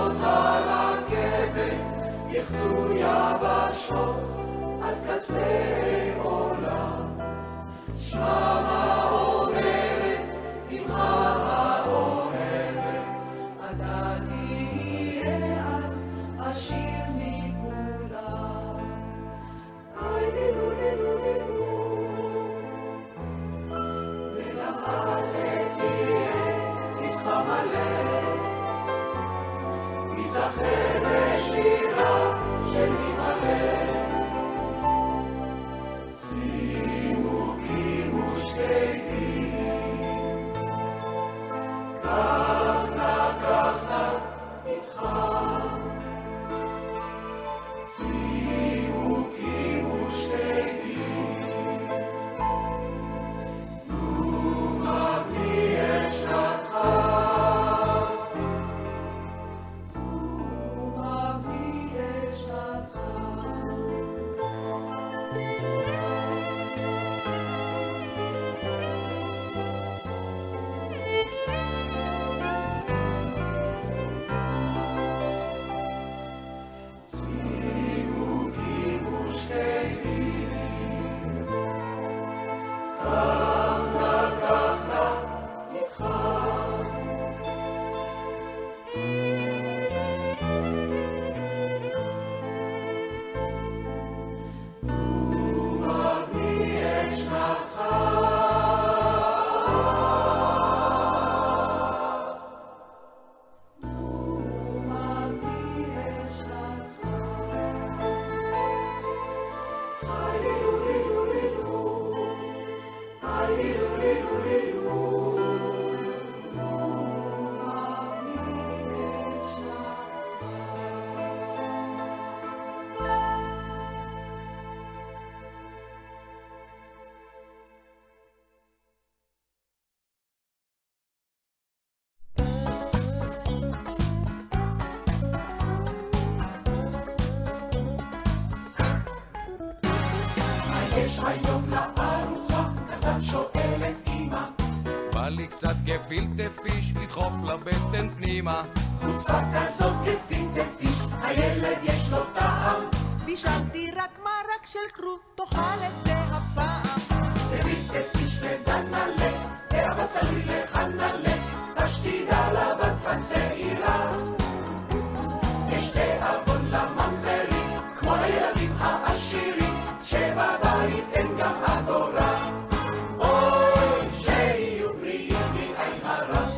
ריאות הרכבת יחצו יבשות עד קצה עולם. שמע אומרת אמך האוהבת, אתה תהיה אז עשיר מכולם. איי לילו לילו לילו, וגם אז תהיה תשחה מלא, תיזכר בשירה של אמא. יש היום לארוחה? קטן שואל את אמא. בא לי קצת גפילטה פיש לדחוף לבטן פנימה. חוצפה כזאת גפילטה פיש, הילד יש לו טעם. בישלתי רק מרק של כרוב, תאכל את זה הפעם. גפילטה פיש לדנלה, אבל צלוי לחנלה, תשתידה לבת הצעירה. יש תיאבון לממזרים, כמו לילדים העשירים, שבבית אין גם אגורה. אוי, שיהיו בריאים בלי עין הרע.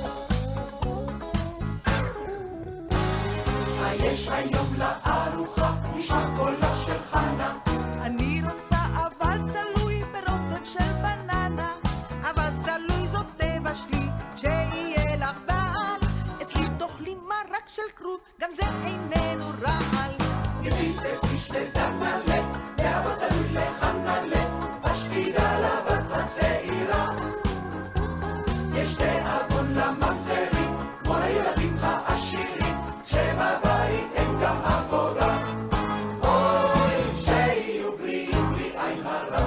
מה יש היום לארוחה? נשמע קולה של חנה. אני רוצה אבל צלוי ברוטב של בננה. אבל צלוי זאת טבע שלי, שיהיה לך בעל. אצלי תאכלי מרק של כרוב, גם זה איננו רעל. גפילטה פיש לדנלה, אבל צלוי לחנלה, תשתידה לבת הצעירה. יש תיאבון לממזרים, כמו לילדים העשירים, שבבית אין גם אגורה. אוי, שיהיו בריאים בלי עין הרע.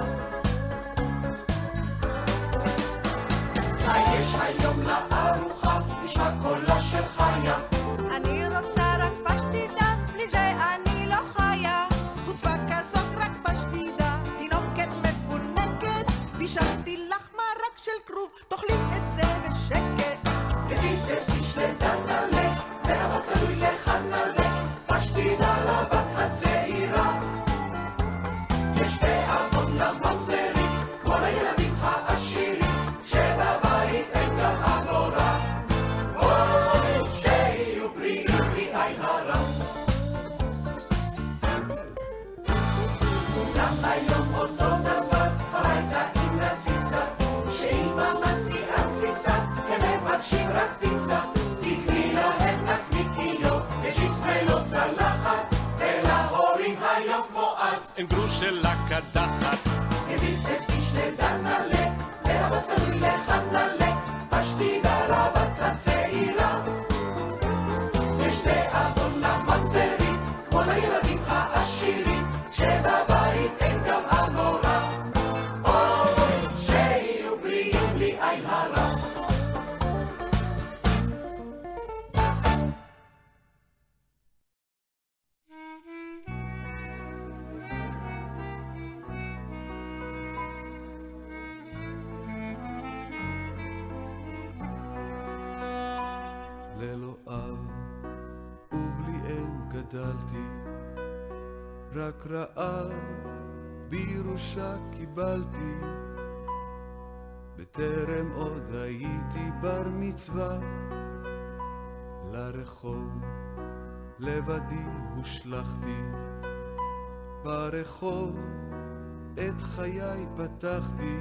מה יש היום לארוחה? נשמע קולה של חיה. אני רוצה רק פשטידה, בלי זה אני לא חיה. חוצפה כזאת רק פשטידה, תינוקת מפונקת. בישלתי לך מרק של כרוב, תאכלי את זה בשקט. גפילטה פיש לדנלה, אבל צלוי לחנלה, פשטידה לבת הצעירה. יש תיאבון לממזרים, כמו לילדים העשירים, שבבית אין גם אגורה. אוי, שיהיו בריאים בלי עין הרע. כולם היום אותו דבר, הביתה עם נציצה, שאמא מציעה ציצה, הם מבקשים רק פיצה. תקני להם נקניקיות, וצ'יפס ולא צלחת, ולהורים היום כמו אז. אין גרוש של הקדחת. גפילטה פיש לדנלה, אבל צלוי לחנלה, פשטידה לבת הצעירה. יש תיאבון לממזרים, כמו לילדים העשירים, שבבית אין גם אגורה. אוי, שיהיו בריאים בלי עין הרע. גדלתי, רק רעב בירושה קיבלתי, בטרם עוד הייתי בר מצווה, לרחוב לבדי הושלכתי, ברחוב את חיי פתחתי,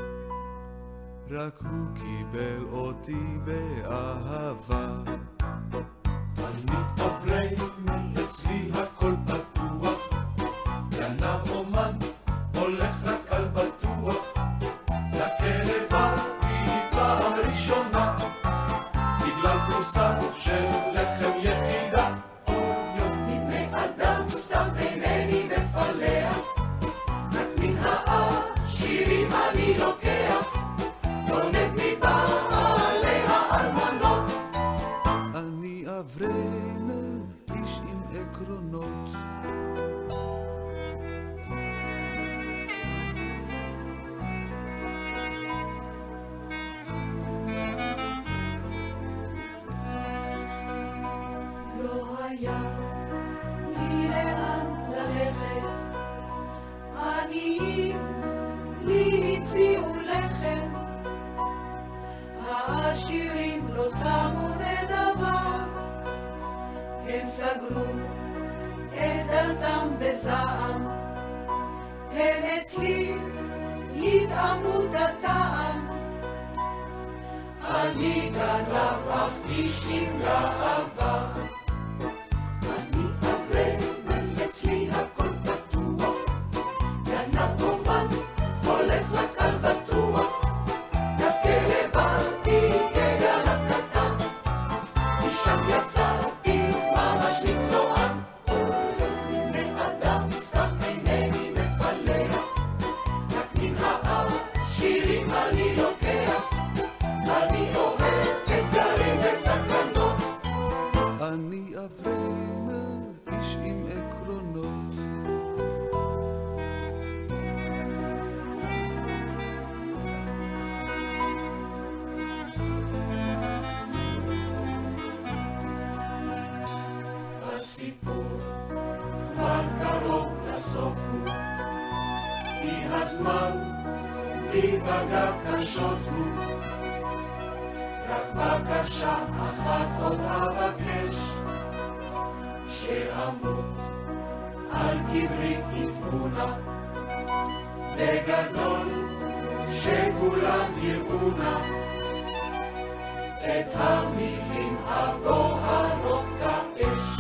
רק הוא קיבל אותי באהבה. אני עברי אצלי הכל פתוח, גנב אומן הולך רק על בטוח, לכלא באתי פעם ראשונה, בגלל פרוסה של לחם יחידה. מבני אדם סתם אינני מפלח, רק מן העשירים אני לוקח, גונב מבעלי הארמונות. אני אברמל, איש עם עקרונות. לא היה לי לאן ללכת, עניים לי הציעו לחם, העשירים לא שמו נדבה, הם סגרו את דלתם בזעם, הם אצלי יטעמו את הטעם. אני גנב אך איש עם גאווה, אני אברמל אצלי הכל פתוח, גנב אומן הולך רק על בטוח, לכלא באתי כגנב קטן, משם יצאתי ממש מקצוען. מבני אדם סתם אינני מפלח, רק מן העשירים אני לוקח, אני אוהב אתגרים וסכנות. אני אברמל, איש עם עקרונות. הסיפור כבר קרוב לסוף הוא, כי הזמן להיפגע קשות הוא, רק בקשה אחת עוד אבקש, שאמות על קברי כתבונה, בגדול שכולם יראונה, את המילים הבוערות כאש.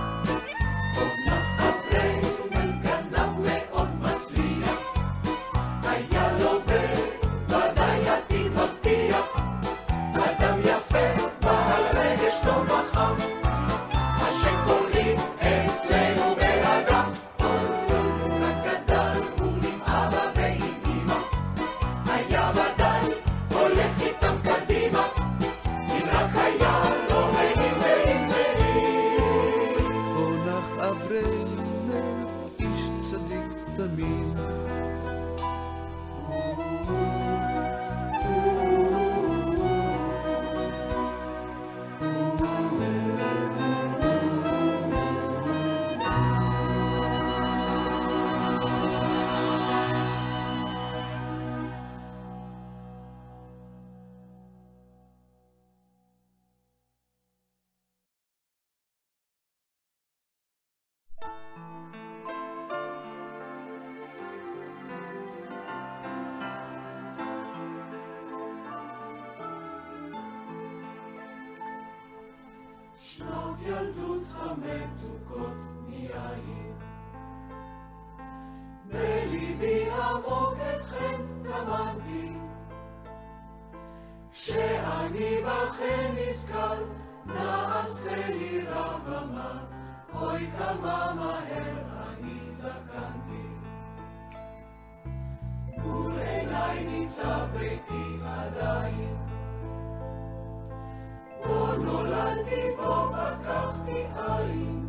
עונך אברמל גנב מאוד מצליח, היה לו בוודאי עתיד מבטיח, אדם יפה בעל רגש טוב וחם, מה שקוראים אצלנו באדם. רק גדל הוא עם אבא ועם אמא, היה ודאי הולך איתם קדימה, אם רק היה לו מלים מלים מלים. עונך אברמל, איש צדיק תמים. שנות ילדות המתוקות מיין, בליבי עמוק אתכם טמנתי, כשאני בכם נזכר, נעשה לי רע ומה, אוי כמה מהר אני זקנתי. מול עיניי ניצב ביתי עדיין, בו נולדתי, בו פקחתי עין,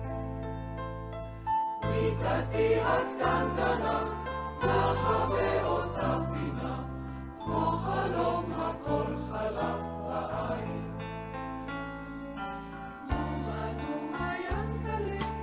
מיטתי הקטנטנה נחה באותה פינה, כמו חלום הכל חלף בעין. נומה נומה ינקלה,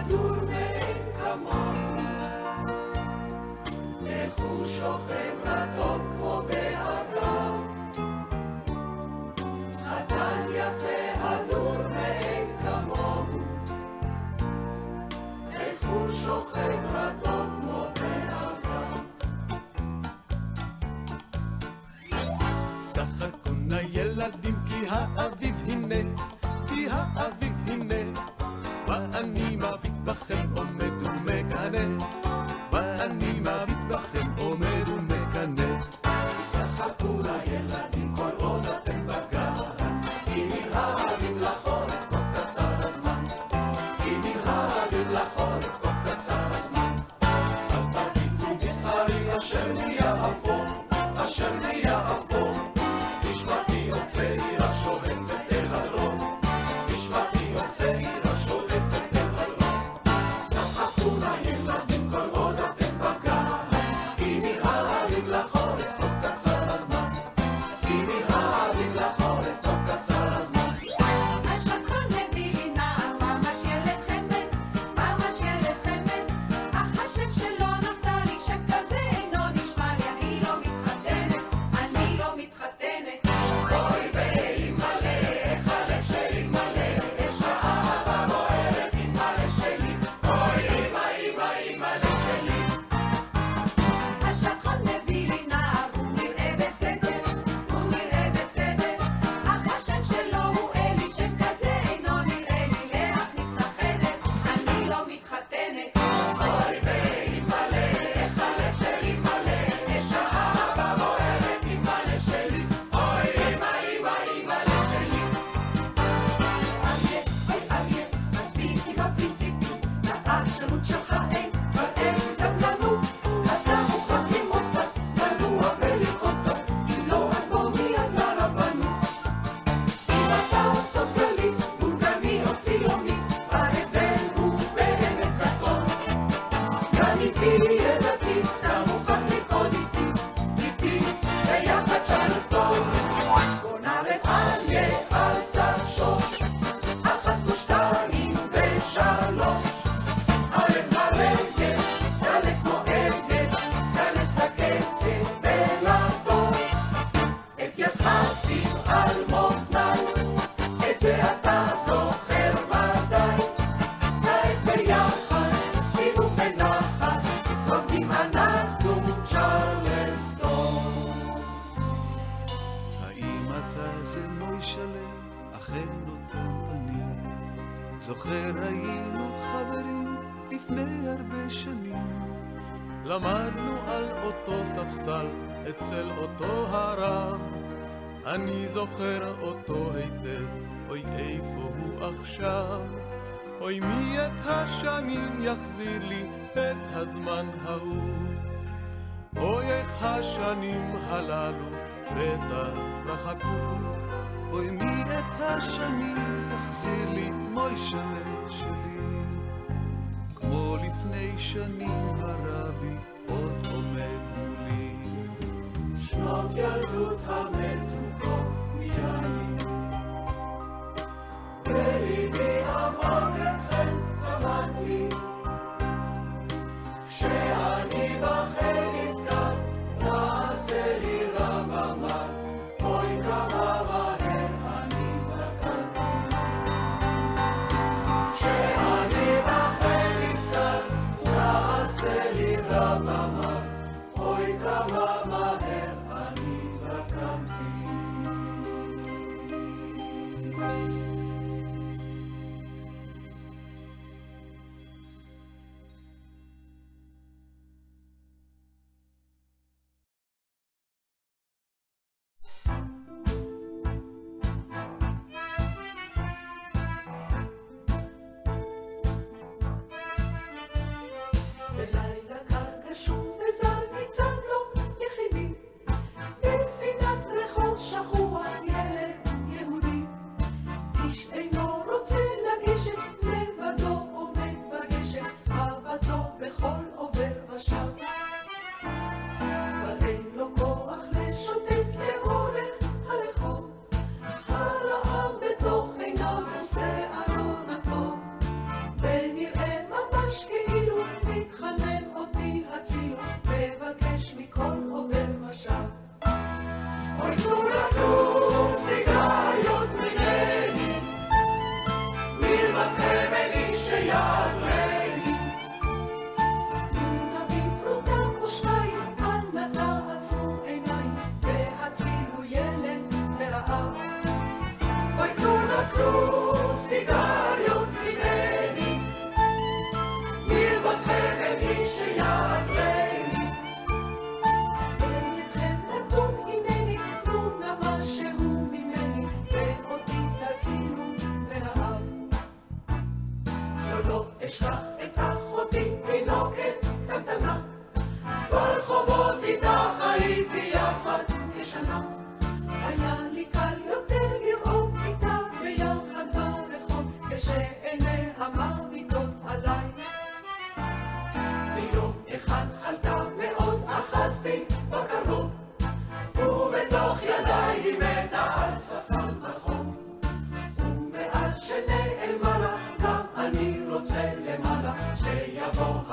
הדור מאין כמוהו, איך הוא שוכב רטוב כמו באגם. חתן יפה הדור מאין כמוהו, איך הוא שוכב רטוב כמו באגם. שחקו נא ילדים כי האביב הנה, כי האביב הנה, ואני מביט בכם עומד ומקנא, ואני מביט בכם עומד ומקנא. שחקו לילדים כל עוד אתם בגן, כי מן האביב לחורף כה קצר הזמן, כי מן האביב לחורף כה קצר הזמן. אל תביטו בשרי אשר נהיה אפור, אשר נהיה אפור, נשמתי עוד צעירה שואפת אל הדרום, נשמתי עוד צעירה שואפת אל הדרום. שחקו לילדים כל עוד אתם בגן, כי מן האביב לחורף כה קצר הזמן, כי מן האביב לחורף כה קצר הזמן. השטחן מביא לי נער, ממש ילד חמד, ממש ילד חמד, אך השם שלו נפתלי, שם כזה אינו נשמע לי, אני לא מתחתנת, אני לא מתחתנת. אוי ואימא'לה, איך הלב שלי מלא, אש האהבה בוערת אימא'לה שלי, אוי אימא'לה שלי. השטחן מביא לי נער, הוא נראה בסדר, הוא נראה בסדר, אך השם שלו הוא אלי, שם כזה אינו נראה לי להכניס לחדר, אני לא מתחתנת. אוי ואימא'לה, איך הלב שלי מלא, אש האהבה בוערת אימא'לה שלי, אוי אימא'לה שלי. אריה, מספיק עם הפרינציפים, לעקשנות שלך אין, כבר אין לי סבלנות. אתה מוכרח ללמוד קצת, לנוע ולרקוד קצת, אם לא אז בוא מיד לרבנות. אם אתה סוציאליסט, בורגני או ציוניסט, ההבדל הוא באמת גדול. גם אם תהיה דתי, אתה מוכרח לרקוד איתי ביחד צ'רלסטון. בוא נערב אריה, אל תחשוש, 1 ו2 ו3. ערב הרגל, תעלה כמו עגל, כנס לקצב ולטוב. את ידך שים על מותניי, את זה אתה זוכר ודאי. כעת ביחד, סיבוב בנחת, רוקדים אנחנו צ'רלסטון. האם אתה זה מוישלה, אכן אותם פנים? זוכר היינו חברים לפני הרבה שנים. למדנו על אותו ספסל אצל אותו הרב, אני זוכר אותו היטב, אוי איפה הוא עכשיו? אוי מי את השנים יחזיר לי את הזמן ההוא? אוי איך השנים הללו בטח רחקו. אוי מי את השנים יחזיר לי מוישלה שלי, כמו לפני שנים הרבי עוד עומד מולי. שנות ילדות המתוקות מיין, בליבי עמוק אתכם קמנתי, כשאני בכם נזכר, נעשה לי רב אמר, אוי כמה מהר אני זקנתי. כשאני בכם נזכר, נעשה לי רב אמר, אוי כמה מהר אני זקנתי. בלילה קר גשום וזר ניצב לו יחידי, בפינת רחוב שכוח ילד יהודי. איש אינו רוצה לגשת, לבדו עומד בגשם, מבטו בכל עובר ושב. אבל אין לו כוח לשוטט לאורך הרחוב, הרעב בתוך עיניו עושה ארון הטוב, ונראה מה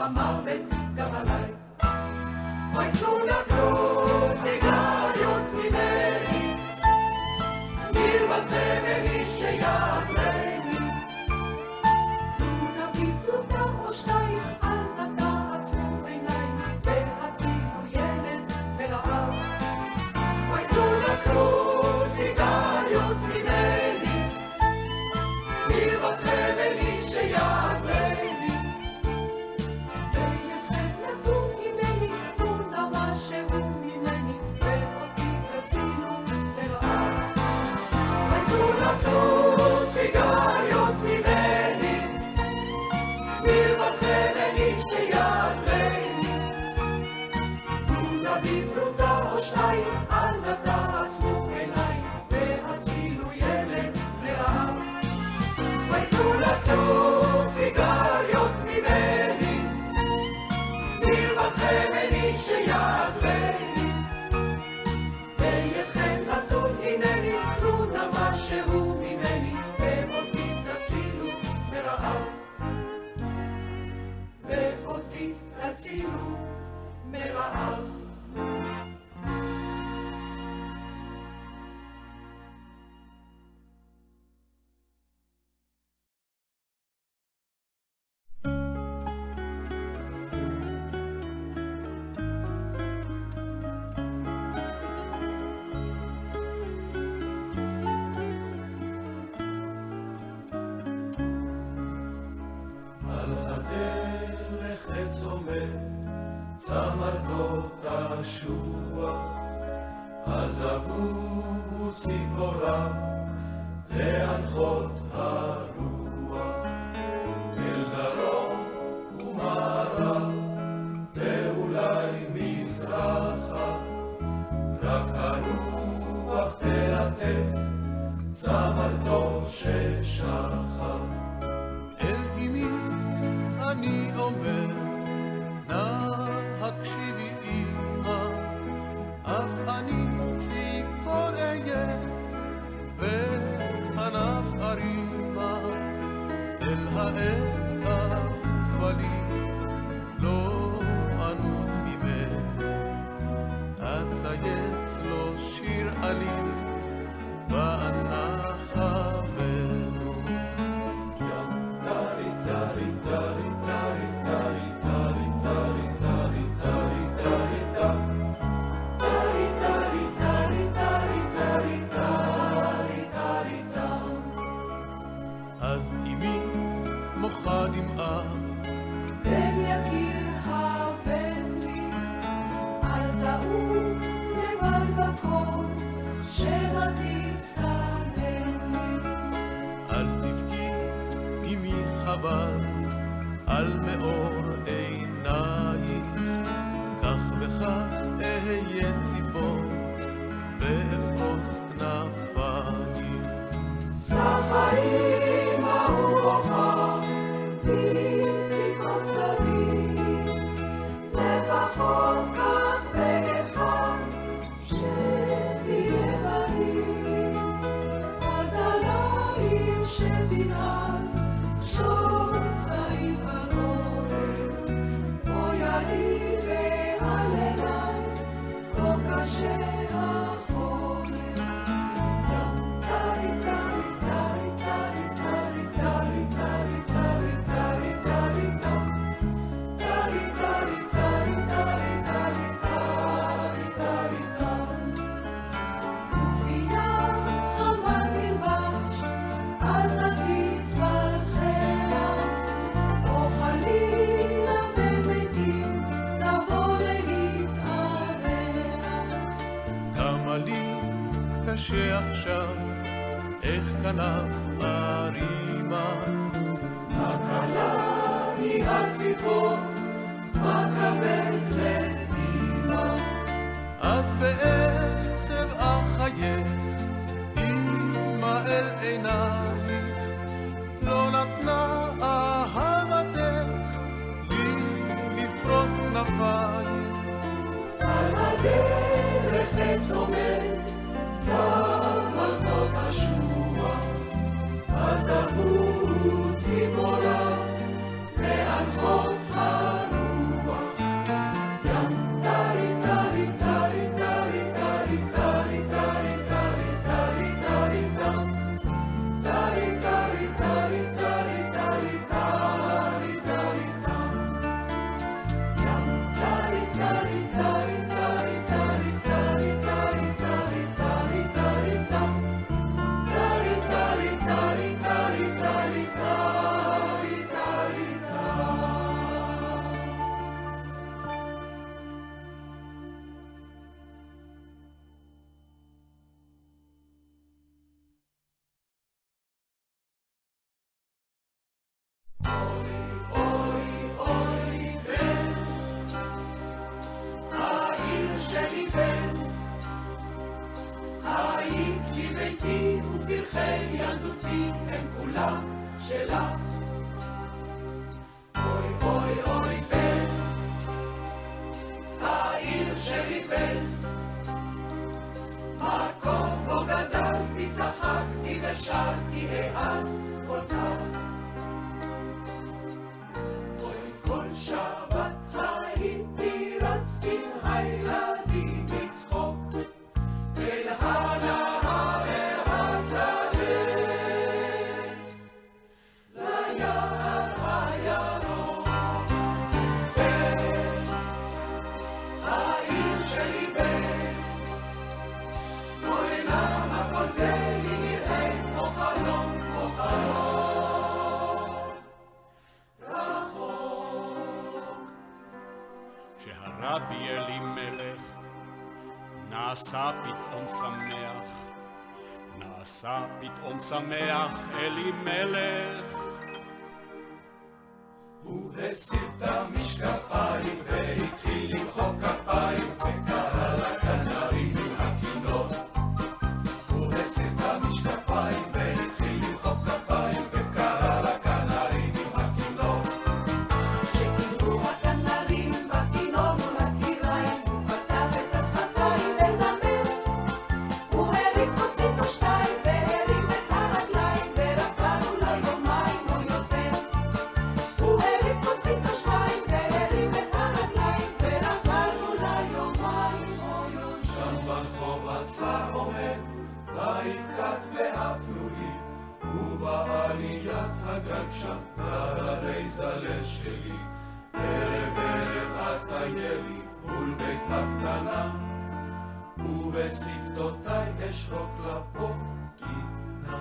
המוות גם עליי. אוי תנו נקלו סיגריות ממני, מלבדכם אין איש שיעזרני. תנו נביא פרוטה או שתיים, אל נא תעצמו עיניים, והצילו ילד מרעב. אוי תנו נקלו סיגריות ממני, מלבדכם אין איש שיעזרני. בידכם נטו ממני, תנו נא משהו ממני, ואותי תצילו מרעב. אוי תנו נקלו סיגריות ממני, מלבדכם אין איש שיעזרני. תנו נביא פרוטה או שתיים, אל נא תעצמו עיניים, והצילו ילד מרעב. אוי תנו נקלו סיגריות ממני, מלבדכם אין איש שיעזרני. בידכם נתון הנני, תנו נא משהו ממני, ואותי תצילו מרעב. ואותי תצילו מרעב. על הדרך עץ עומד, צמרתו תשוח, עזבו ציפורה להנחות הרוח. אל דרום ומערב ואולי מזרחה, רק הרוח תלטף צמרתו ששחה. אל אמי אני אומר, נא הקשיבי אמא, אף אני ציפור אהיה וכנף ארימה. אל העץ עפה לי, לא ענות ממנו, אצייץ לו שיר עליז באנחה מנו. אז אמי מוחה דמעה, בן יקיר הבן לי, אל תעוף לבד בקור, שמא תצטנן לי. אל תבכי אמי חבל על מאור עינייך, כך וכך אהיה ציפור באפרוס כנפייך. סחרים אהובה, בציקות צבים, לפחות כך בגדך, שתהיה בריא. עדליים שתנעל, שור צעיף על עורף, או יעלי ועל אליי, כה קשה החורף. שעכשיו איך כנף ארימה. הקלה היא הציפור, מקבל לאימא. אז בעצב אחייך אמא אל עינייך, לא נתנה אהבתך לי לפרוס כנפייך. על הדרך עץ עומד, צמרתו תשוח, עזבו ציפורה להנחות הרוח. והרבי אלימלך נעשה פתאום שמח, נעשה פתאום שמח אלימלך. הוא הסיר את המשקפיים והתחיל למחוא כפיים וקרא לכנרים עם הכינור. הוא הסיר את המשקפיים והתחיל למחוא כפיים וקרא לכנרים עם הכינור. שכיבו הכנרים בכינור מול הקיריים, הוא פתח את השפתיים וזמר. הוא הרים כוסית או שתיים והרים את הרגליים ורקדנו ליומיים או יותר. הוא הרים כוסית או שתיים והרים את הרגליים ורקדנו ליומיים או יותר. שם ברחוב עצר עומד בית קט ואפנו לי, ובעליית הגג שם קררי זלה שלי. ערב ערב עטיילי מול בית הקטנה, ובשפתותיי אשרוק לפה גינה.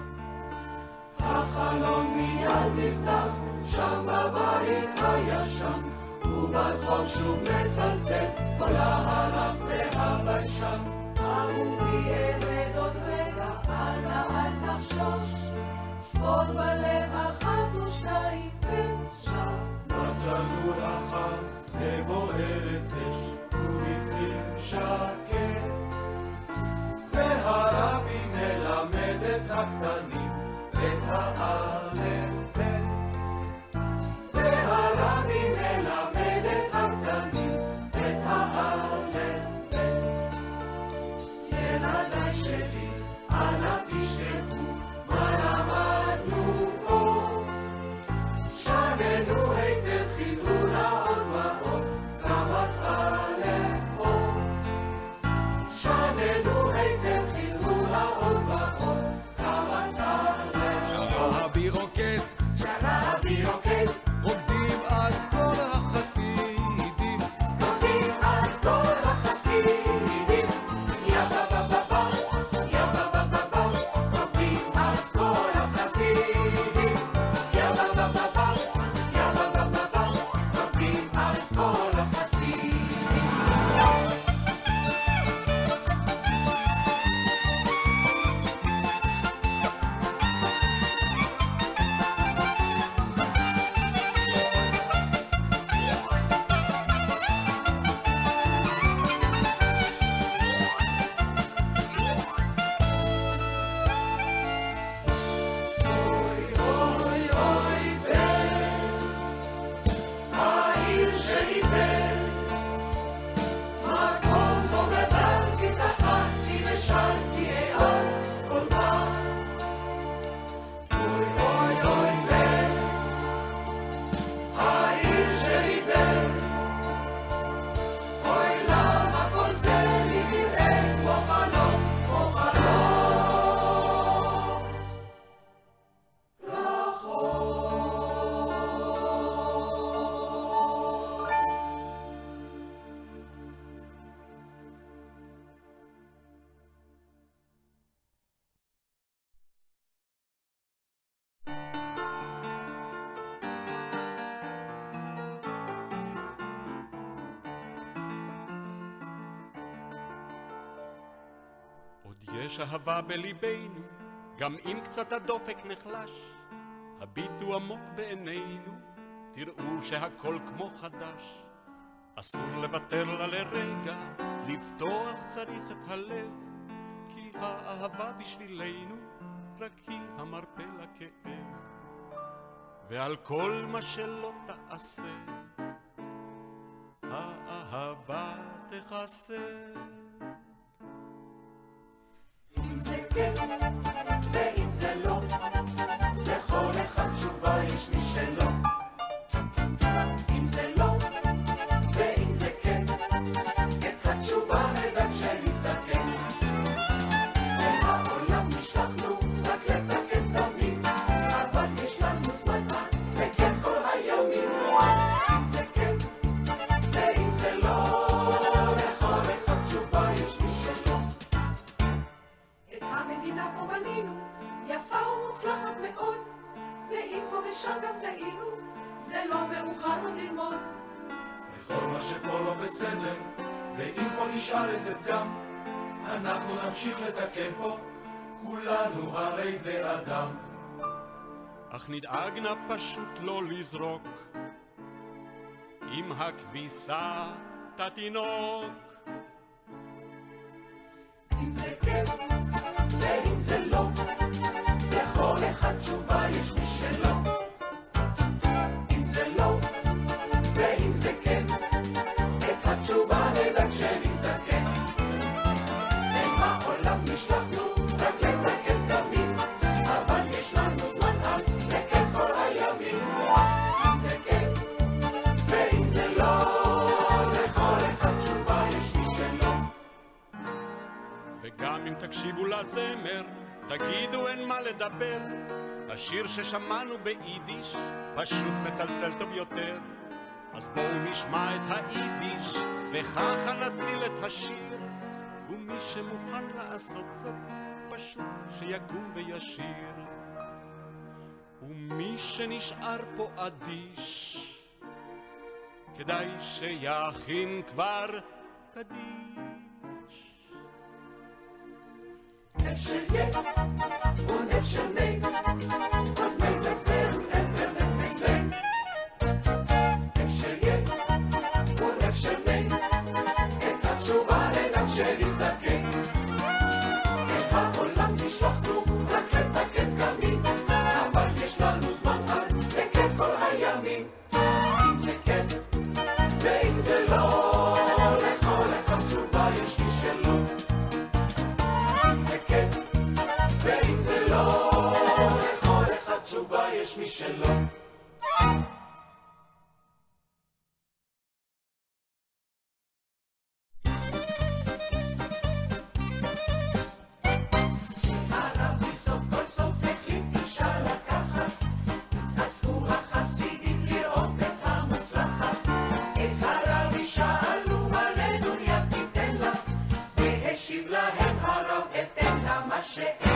החלון מיד נפתח שם בבית הישן, וברחוב שוב מצלצל כל הרף והביישן. אהובי ארד עוד רגע, אל תחשוש, ספור בלב אחת ושתיים ושם. בתנור החם מבוערת אש ובפנים שקט, והרבי מלמד את הקטנים את האלף בית. והרבי מלמד את הקטנים את האלף בית. ילדיי שלי, אנא תשכחו מה למדנו פה, שננו היטב, חזרו לעוד ועוד, קמץ אלף אור. שננו היטב, חזרו לעוד ועוד, קמץ אלף אור. הרבי רוקד, שהרבי רוקד, רוקדים אז כל החסידים, רוקדים אז כל החסידים. יא בבבבא, יא בבבבא, רוקדים אז כל החסידים. יא בבבבא, יא בבבבא, רוקדים אז כל החסידים. אוי אוי אוי בלז, העיר שלי בלז, מקום בו גדלתי, צחקתי ושרתי אז כל פעם. אוי אוי אוי בלז, העיר שלי בלז, אוי למה כל זה לי נראה כמו חלום, כמו חלום עוד יש אהבה בליבנו, גם אם קצת הדופק נחלש. הביטו עמוק בעינינו, תראו שהכל כמו חדש. אסור לוותר לה לרגע, לפתוח צריך את הלב, כי האהבה בשבילנו רק היא המרפא לכאב. ועל כל מה שלא תעשה, האהבה תכסה. אם זה כן ואם זה לא, לכל אחד תשובה יש משלו. אם זה לא ואם זה כן, את התשובה נדע כשנסתכל. והעולם נשלחנו רק לתקן תמיד, אבל יש לנו זמן מה לקץ כל הימים. אם זה כן ואם זה לא, לכל אחד תשובה נתעלם, ואם פה נשאר איזה פגם, אנחנו נמשיך לתקן פה, כולנו הרי בני אדם. אך נדאג נא פשוט לא לזרוק, עם הכביסה תתינוק. אם זה כן ואם זה לא, לכל אחד תשובה יש משלו. אם זה לא ואם זה כן, את התשובה נדע כשנזדקן. אין בעולם נשלחנו רק לתקן תמיד, אבל יש לנו זמן עד לקץ כל הימים. אם זה כן ואם זה לא, לכל אחד תשובה יש משלו. וגם אם תקשיבו לזמר, תגידו אין מה לדבר, השיר ששמענו ביידיש פשוט מצלצל טוב יותר. אז בואו נשמע את היידיש, וככה נציל את השיר, ומי שמוכן לעשות זאת פשוט שיקום וישיר. ומי שנשאר פה אדיש, כדאי שיכין כבר קדיש. Efter je und efter mig, was mig mit werden wird mich sein. Efter je und efter mig, et התשובה נדע כשנזדקן. אין העולם נשלחנו רק לתקן תמיד, אבל יש לנו זמן עד לקץ כל הימים. אם זה כן ואם זה לא, לכל אחד תשובה יש משלו. ואם זה לא, לכל אחד תשובה יש משלו. שהרבי סוף כל סוף החליט אישה לקחת, התאספו החסידים לראות את המוצלחת. את הרבי שאלו מה נדוניה תיתן לה, והשיב להם הרב אתן לה מה שאין.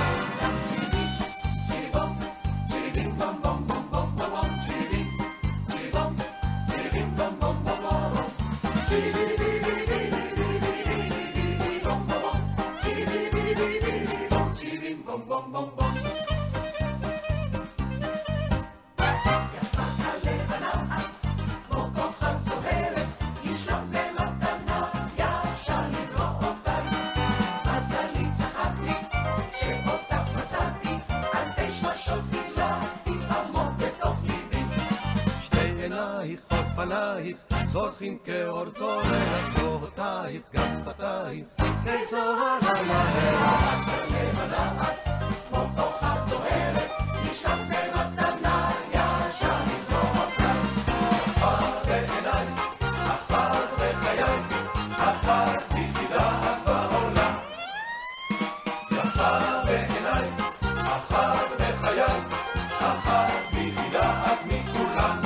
זורחים כאור צורח כוחותייך, גם שפתייך כזוהר הלהט. לבנה את כמו כוכב זוהרת, נשלח במתנה ישר לזרוע אותך. אחת בעיניי, אחת בחיי, אחת ביחידה את בעולם. אחת בעיניי, אחת בחיי, אחת ביחידה את מכולם.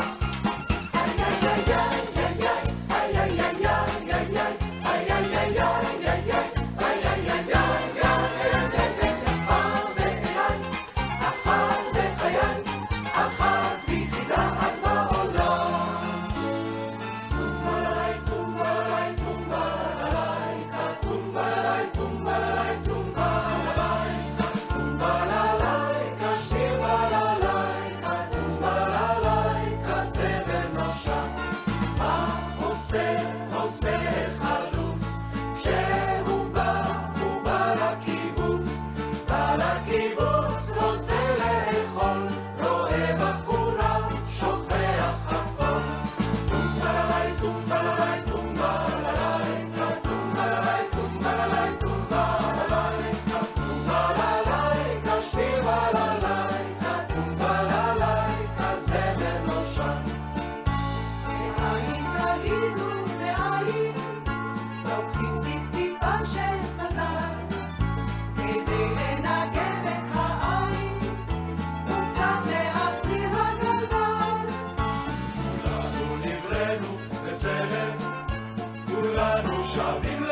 כולנו שווים